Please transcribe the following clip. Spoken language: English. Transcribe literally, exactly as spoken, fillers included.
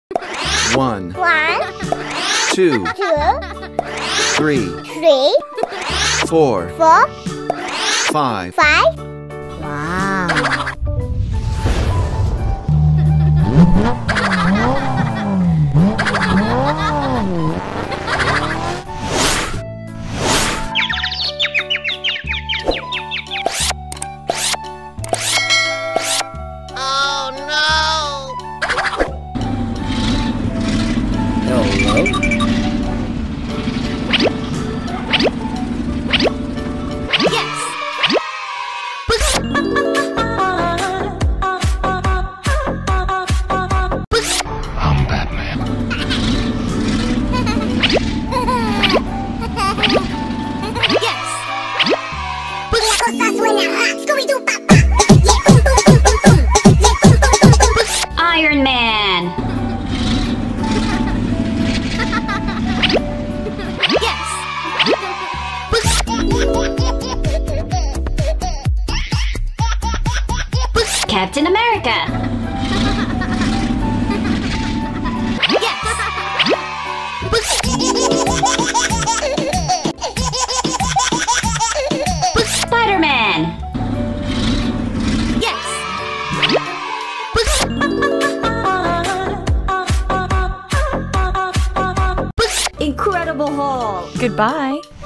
One, One, two, two, three, three, four, four, five. five. Wow. Oh no! Hello? I'm Batman. Iron Man. Captain America. Spider-Man. Incredible Hulk. Goodbye.